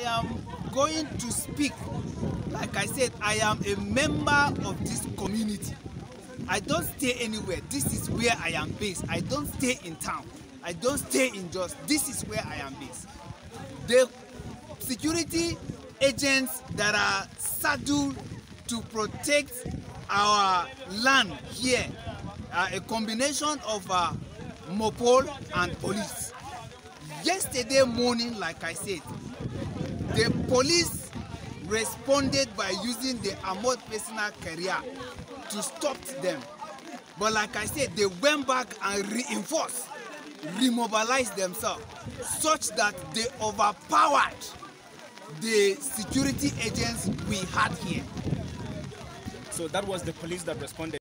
am going to speak. Like I said, I am a member of this community. I don't stay anywhere. This is where I am based. I don't stay in town. I don't stay in Jos. This is where I am based. The security agents that are saddled to protect our land here are a combination of Mopol and police. Yesterday morning, like I said, the police responded by using the armored personnel carrier to stop them. But like I said, they went back and reinforced, remobilized themselves, such that they overpowered the security agents we had here. So that was the police that responded?